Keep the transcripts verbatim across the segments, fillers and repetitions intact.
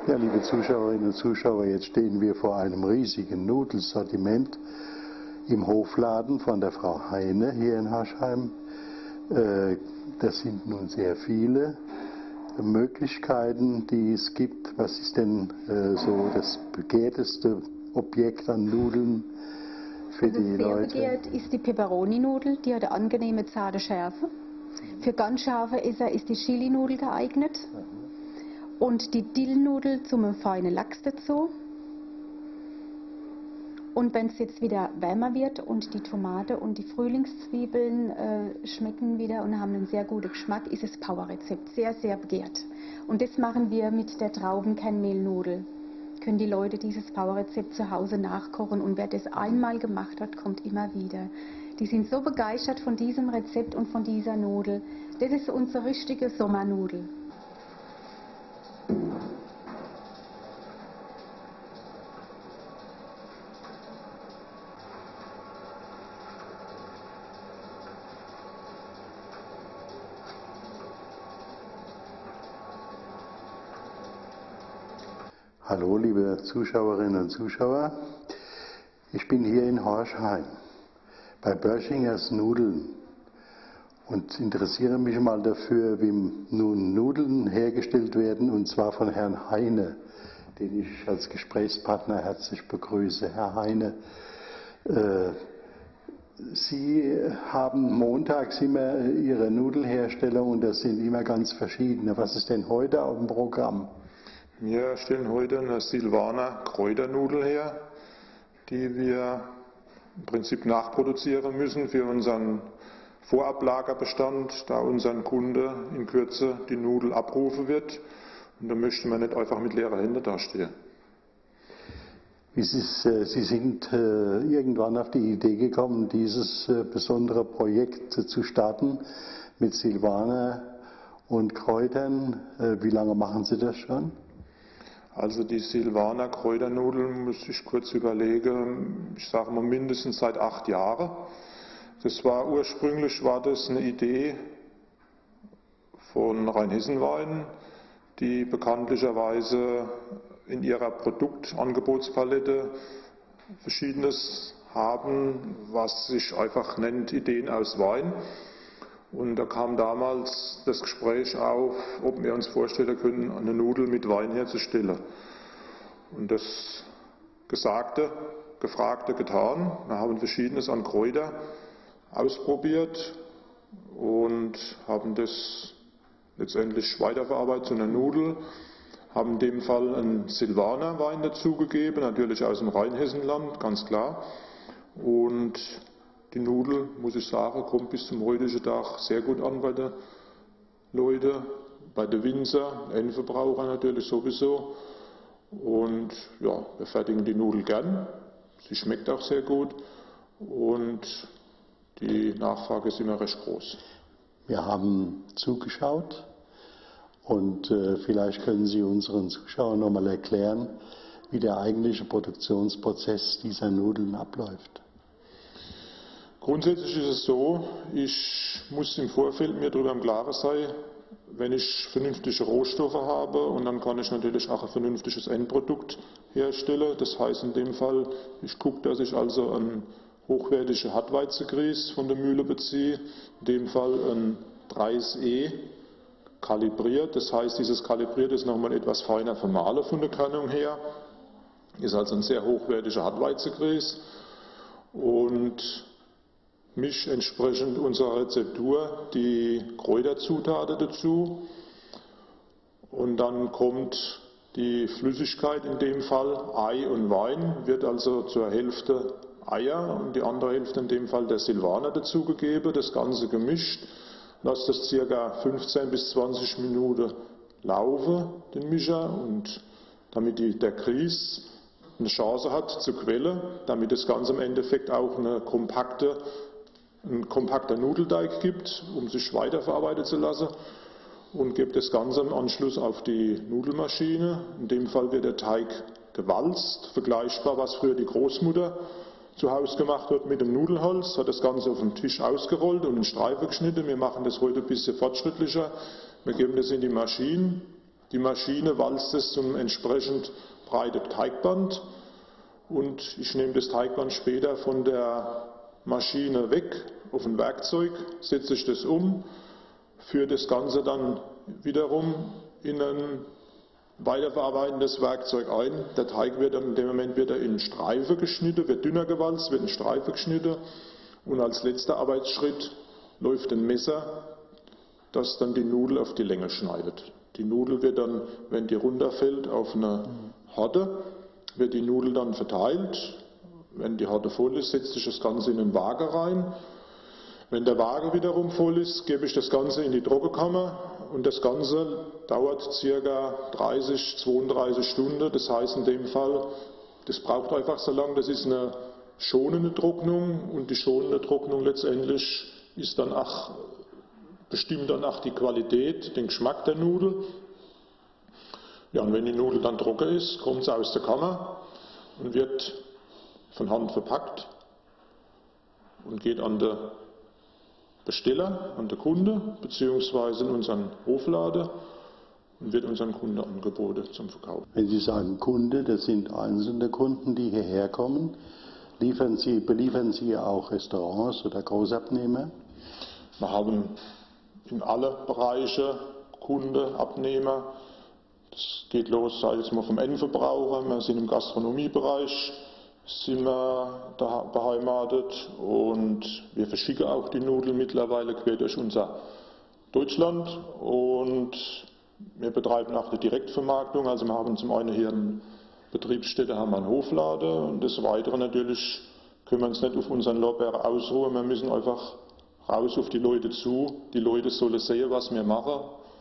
Ja, liebe Zuschauerinnen und Zuschauer, jetzt stehen wir vor einem riesigen Nudelsortiment im Hofladen von der Frau Heine hier in Harschheim. Das sind nun sehr viele Möglichkeiten, die es gibt. Was ist denn so das begehrteste Objekt an Nudeln für also die sehr Leute? Begehrt ist die Peperoni-Nudel, die hat eine angenehme, zarte Schärfe. Für ganz scharfe Esser ist die Chili-Nudel geeignet. Und die Dillnudel zum feinen Lachs dazu. Und wenn es jetzt wieder wärmer wird und die Tomate und die Frühlingszwiebeln äh, schmecken wieder und haben einen sehr guten Geschmack, ist es Powerrezept. Sehr, sehr begehrt. Und das machen wir mit der Traubenkernmehlnudel. Können die Leute dieses Powerrezept zu Hause nachkochen und wer das einmal gemacht hat, kommt immer wieder. Die sind so begeistert von diesem Rezept und von dieser Nudel. Das ist unsere richtige Sommernudel. Hallo liebe Zuschauerinnen und Zuschauer, ich bin hier in Harschheim bei Börschingers Nudeln und interessiere mich mal dafür, wie nun Nudeln hergestellt werden, und zwar von Herrn Heine, den ich als Gesprächspartner herzlich begrüße. Herr Heine, äh, Sie haben montags immer Ihre Nudelherstellung und das sind immer ganz verschiedene. Was ist denn heute auf dem Programm? Wir stellen heute eine Silvaner Kräuternudel her, die wir im Prinzip nachproduzieren müssen für unseren Vorablagerbestand, da unseren Kunde in Kürze die Nudel abrufen wird. Und da möchten wir nicht einfach mit leeren Händen dastehen. Es ist, äh, Sie sind äh, irgendwann auf die Idee gekommen, dieses äh, besondere Projekt äh, zu starten mit Silvaner und Kräutern. Äh, wie lange machen Sie das schon? Also die Silvaner Kräuternudeln, muss ich kurz überlegen, ich sage mal mindestens seit acht Jahren. Das war ursprünglich war das eine Idee von Rheinhessen-Wein, die bekanntlicherweise in ihrer Produktangebotspalette Verschiedenes haben, was sich einfach nennt Ideen aus Wein. Und da kam damals das Gespräch auf, ob wir uns vorstellen können, eine Nudel mit Wein herzustellen. Und das Gesagte, Gefragte getan. Wir haben Verschiedenes an Kräuter ausprobiert und haben das letztendlich weiterverarbeitet zu einer Nudel. Haben in dem Fall einen Silvaner Wein dazugegeben, natürlich aus dem Rheinhessenland, ganz klar. Und die Nudel, muss ich sagen, kommt bis zum heutigen Tag sehr gut an bei den Leuten, bei den Winzer, Endverbraucher natürlich sowieso. Und ja, wir fertigen die Nudel gern. Sie schmeckt auch sehr gut und die Nachfrage ist immer recht groß. Wir haben zugeschaut und äh, vielleicht können Sie unseren Zuschauern nochmal erklären, wie der eigentliche Produktionsprozess dieser Nudeln abläuft. Grundsätzlich ist es so, ich muss im Vorfeld mir darüber im Klaren sein, wenn ich vernünftige Rohstoffe habe, und dann kann ich natürlich auch ein vernünftiges Endprodukt herstellen. Das heißt in dem Fall, ich gucke, dass ich also ein hochwertige Hartweizengrieß von der Mühle beziehe, in dem Fall ein drei S E kalibriert. Das heißt, dieses Kalibriert ist nochmal etwas feiner vermahlen von der Körnung her, ist also ein sehr hochwertiger Hartweizengrieß und mische entsprechend unserer Rezeptur die Kräuterzutaten dazu, und dann kommt die Flüssigkeit, in dem Fall Ei und Wein, wird also zur Hälfte Eier und die andere Hälfte in dem Fall der Silvaner dazugegeben, das Ganze gemischt, lasse das circa fünfzehn bis zwanzig Minuten laufen, den Mischer, und damit die, der Grieß eine Chance hat zu quellen, damit das Ganze im Endeffekt auch eine kompakte ein kompakter Nudelteig gibt, um sich weiterverarbeiten zu lassen, und gebe das Ganze im Anschluss auf die Nudelmaschine. In dem Fall wird der Teig gewalzt, vergleichbar, was früher die Großmutter zu Hause gemacht hat mit dem Nudelholz, hat das Ganze auf den Tisch ausgerollt und in Streifen geschnitten. Wir machen das heute ein bisschen fortschrittlicher. Wir geben das in die Maschine, Die Maschine walzt es zum entsprechend breiten Teigband und ich nehme das Teigband später von der Maschine weg auf ein Werkzeug, setze ich das um, führe das Ganze dann wiederum in ein weiterverarbeitendes Werkzeug ein. Der Teig wird dann in dem Moment wieder in Streifen geschnitten, wird dünner gewalzt, wird in Streifen geschnitten und als letzter Arbeitsschritt läuft ein Messer, das dann die Nudel auf die Länge schneidet. Die Nudel wird dann, wenn die runterfällt, auf eine Horde, wird die Nudel dann verteilt. Wenn die Horde voll ist, setzt sich das Ganze in den Wagen rein. Wenn der Wagen wiederum voll ist, gebe ich das Ganze in die Trockenkammer und das Ganze dauert ca. dreißig, zweiunddreißig Stunden. Das heißt in dem Fall, das braucht einfach so lange, das ist eine schonende Trocknung und die schonende Trocknung letztendlich ist dann auch, bestimmt dann auch die Qualität, den Geschmack der Nudel. Ja, und wenn die Nudel dann trocken ist, kommt sie aus der Kammer und wird von Hand verpackt und geht an den Besteller, an den Kunde, beziehungsweise in unseren Hofladen und wird unseren Kunden angeboten zum Verkauf. Wenn Sie sagen Kunde, das sind einzelne Kunden, die hierher kommen. Liefern Sie, beliefern Sie auch Restaurants oder Großabnehmer? Wir haben in alle Bereiche Kunden, Abnehmer. Das geht los, sage ich jetzt mal, vom Endverbraucher. Wir sind im Gastronomiebereich, sind wir da beheimatet und wir verschicken auch die Nudeln mittlerweile quer durch unser Deutschland und wir betreiben auch eine Direktvermarktung. Also wir haben zum einen hier eine Betriebsstätte, haben wir einen Hofladen und des Weiteren natürlich können wir uns nicht auf unseren Lorbeeren ausruhen. Wir müssen einfach raus auf die Leute zu. Die Leute sollen sehen, was wir machen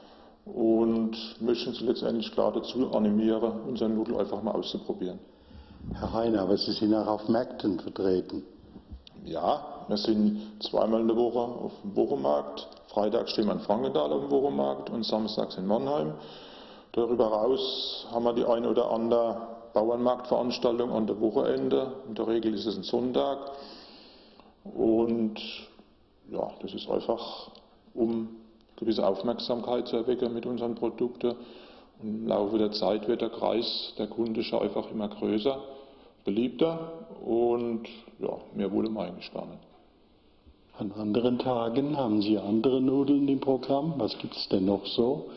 und möchten sie letztendlich klar dazu animieren, unsere Nudeln einfach mal auszuprobieren. Herr Heiner, aber Sie sind auch auf Märkten vertreten. Ja, wir sind zweimal in der Woche auf dem Wochenmarkt. Freitag stehen wir in Frankenthal auf dem Wochenmarkt und samstags in Mannheim. Darüber hinaus haben wir die eine oder andere Bauernmarktveranstaltung an der Wochenende. In der Regel ist es ein Sonntag. Und ja, das ist einfach, um gewisse Aufmerksamkeit zu erwecken mit unseren Produkten. Und im Laufe der Zeit wird der Kreis der Kunden schon einfach immer größer, beliebter und ja, mehr wollen wir eigentlich gar nicht. An anderen Tagen haben Sie andere Nudeln im Programm? Was gibt es denn noch so?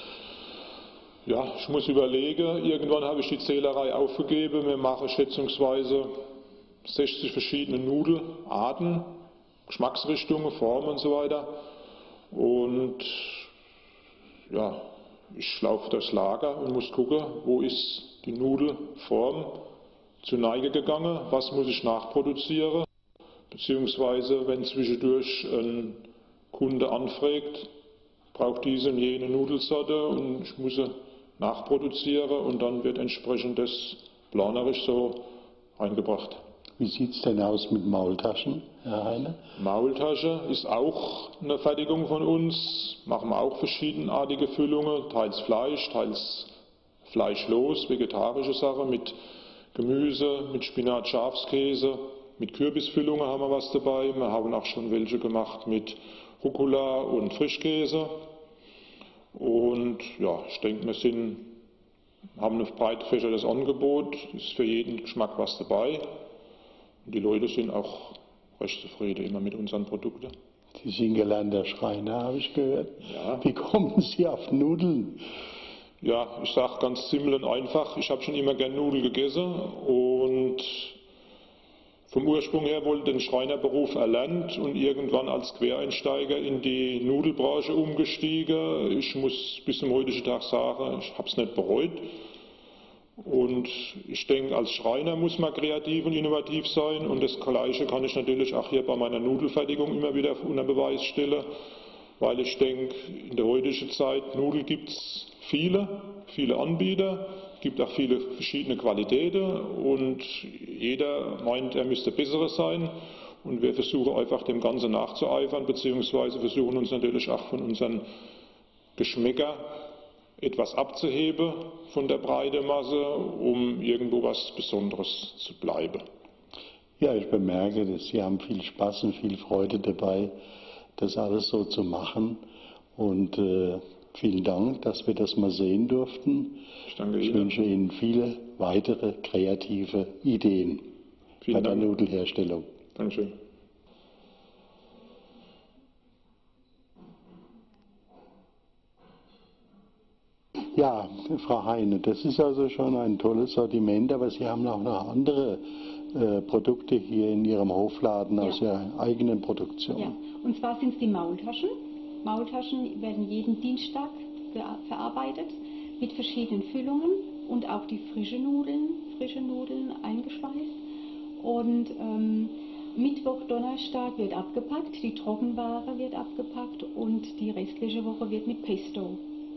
Ja, ich muss überlegen. Irgendwann habe ich die Zählerei aufgegeben. Wir machen schätzungsweise sechzig verschiedene Nudelarten, Geschmacksrichtungen, Formen und so weiter. Und ja, ich laufe durchs Lager und muss gucken, wo ist die Nudelform zu Neige gegangen, was muss ich nachproduzieren, beziehungsweise wenn zwischendurch ein Kunde anfragt, braucht diese und jene Nudelsorte und ich muss sie nachproduzieren und dann wird entsprechend das planerisch so eingebracht. Wie sieht es denn aus mit Maultaschen, Herr Heiner? Maultasche ist auch eine Fertigung von uns, machen wir auch verschiedenartige Füllungen, teils Fleisch, teils fleischlos, vegetarische Sachen mit Gemüse, mit Spinat, Schafskäse, mit Kürbisfüllungen haben wir was dabei. Wir haben auch schon welche gemacht mit Rucola und Frischkäse. Und ja, ich denke, wir sind, haben ein breit gefächertes Angebot, ist für jeden Geschmack was dabei. Und die Leute sind auch recht zufrieden immer mit unseren Produkten. Sie sind gelernter Schreiner, habe ich gehört. Ja. Wie kommen Sie auf Nudeln? Ja, ich sage ganz simpel und einfach, ich habe schon immer gern Nudeln gegessen und vom Ursprung her wohl den Schreinerberuf erlernt und irgendwann als Quereinsteiger in die Nudelbranche umgestiegen. Ich muss bis zum heutigen Tag sagen, ich habe es nicht bereut. Und ich denke, als Schreiner muss man kreativ und innovativ sein und das Gleiche kann ich natürlich auch hier bei meiner Nudelfertigung immer wieder unter Beweis stellen, weil ich denke, in der heutigen Zeit, Nudeln gibt es viele, viele Anbieter, gibt auch viele verschiedene Qualitäten und jeder meint, er müsste bessere sein und wir versuchen einfach dem Ganzen nachzueifern, beziehungsweise versuchen uns natürlich auch von unseren Geschmäcker etwas abzuheben von der breiten Masse, um irgendwo was Besonderes zu bleiben. Ja, ich bemerke, dass Sie haben viel Spaß und viel Freude dabei, das alles so zu machen. Und äh, Vielen Dank, dass wir das mal sehen durften. Ich danke Ich Ihnen. wünsche Ihnen viele weitere kreative Ideen Vielen bei der Dank. Nudelherstellung. Dankeschön. Ja, Frau Heine, das ist also schon ein tolles Sortiment, aber Sie haben auch noch andere äh, Produkte hier in Ihrem Hofladen aus Ja. Ihrer eigenen Produktion. Ja, und zwar sind es die Maultaschen. Maultaschen werden jeden Dienstag verarbeitet mit verschiedenen Füllungen und auch die frische Nudeln, frische Nudeln eingeschweißt. Und ähm, Mittwoch, Donnerstag wird abgepackt, die Trockenware wird abgepackt und die restliche Woche wird mit Pesto.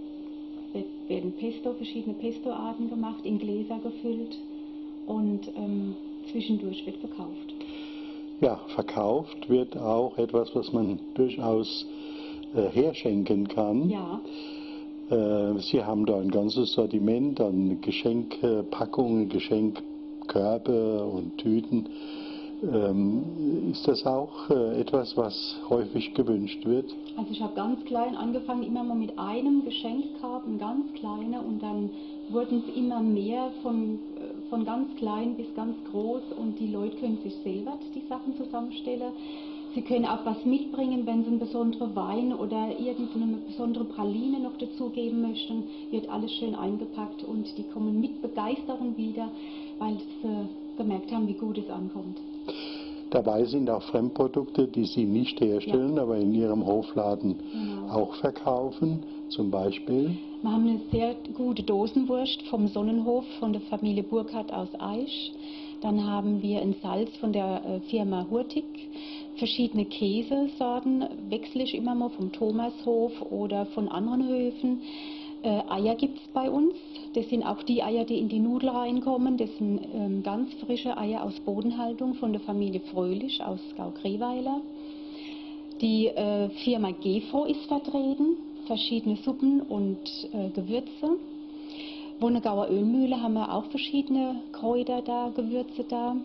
Es werden Pesto, verschiedene Pestoarten gemacht, in Gläser gefüllt und ähm, zwischendurch wird verkauft. Ja, verkauft wird auch etwas, was man durchaus äh, herschenken kann. Ja, Äh, Sie haben da ein ganzes Sortiment an Geschenkpackungen, Geschenkkörbe und Tüten. Ähm, ist das auch äh, etwas, was häufig gewünscht wird? also ich habe ganz klein angefangen, immer mal mit einem Geschenkkorb, ein ganz kleiner, und dann wurden es immer mehr von, äh, von ganz klein bis ganz groß, und die Leute können sich selber die Sachen zusammenstellen. Sie können auch was mitbringen, wenn Sie einen besonderen Wein oder irgendeine besondere Praline noch dazugeben möchten, wird alles schön eingepackt und die kommen mit Begeisterung wieder, weil sie gemerkt haben, wie gut es ankommt. Dabei sind auch Fremdprodukte, die Sie nicht herstellen, Ja. aber in Ihrem Hofladen Genau. auch verkaufen, zum Beispiel. Wir haben eine sehr gute Dosenwurst vom Sonnenhof von der Familie Burkhardt aus Aisch. Dann haben wir ein Salz von der äh, Firma Hurtig. Verschiedene Käsesorten wechsle ich immer mal vom Thomashof oder von anderen Höfen. Äh, Eier gibt es bei uns. Das sind auch die Eier, die in die Nudel reinkommen. Das sind ähm, ganz frische Eier aus Bodenhaltung von der Familie Fröhlich aus Gau-Greweiler. Die äh, Firma Gefro ist vertreten, verschiedene Suppen und äh, Gewürze. Wonnegauer Ölmühle haben wir auch verschiedene Kräuter da, Gewürze da.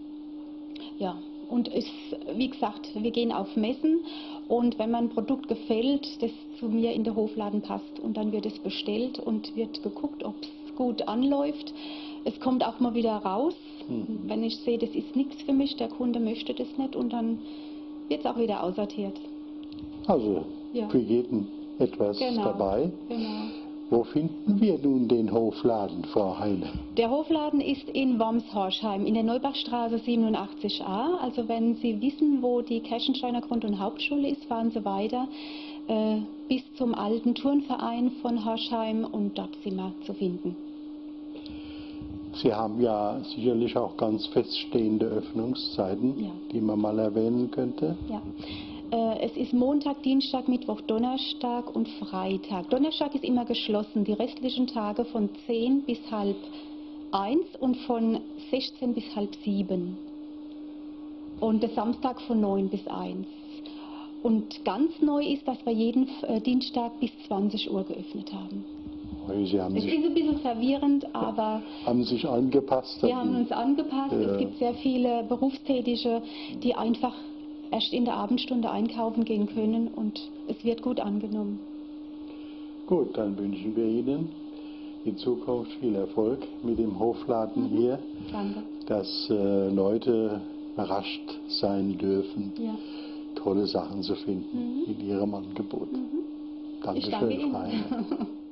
Ja, und es, wie gesagt, wir gehen auf Messen, und wenn man ein Produkt gefällt, das zu mir in der Hofladen passt, und dann wird es bestellt und wird geguckt, ob es gut anläuft. Es kommt auch mal wieder raus, Mhm. wenn ich sehe, das ist nichts für mich, der Kunde möchte das nicht, und dann wird es auch wieder aussortiert. Also Ja. für jeden etwas Genau, dabei. genau. Wo finden wir nun den Hofladen, Frau Heine? Der Hofladen ist in Worms-Horschheim in der Neubachstraße siebenundachtzig a. Also wenn Sie wissen, wo die Kerschensteiner Grund- und Hauptschule ist, fahren Sie weiter äh, bis zum alten Turnverein von Horschheim, und dort sind wir zu finden. Sie haben ja sicherlich auch ganz feststehende Öffnungszeiten, Ja. die man mal erwähnen könnte. Ja. Äh, es ist Montag, Dienstag, Mittwoch, Donnerstag und Freitag. Donnerstag ist immer geschlossen, die restlichen Tage von zehn bis halb eins und von sechzehn bis halb sieben. Und der Samstag von neun bis eins. Und ganz neu ist, dass wir jeden äh, Dienstag bis zwanzig Uhr geöffnet haben. Sie haben Es sich, ist ein bisschen verwirrend, aber haben sich angepasst. wir an haben uns angepasst. Ja. Es gibt sehr viele Berufstätige, die einfach erst in der Abendstunde einkaufen gehen können, und es wird gut angenommen. Gut, dann wünschen wir Ihnen in Zukunft viel Erfolg mit dem Hofladen Mhm. hier, Danke. dass äh, Leute überrascht sein dürfen, Ja. tolle Sachen zu finden Mhm. in ihrem Angebot. Mhm. Ich Dankeschön, danke Frau Heine. Ihnen.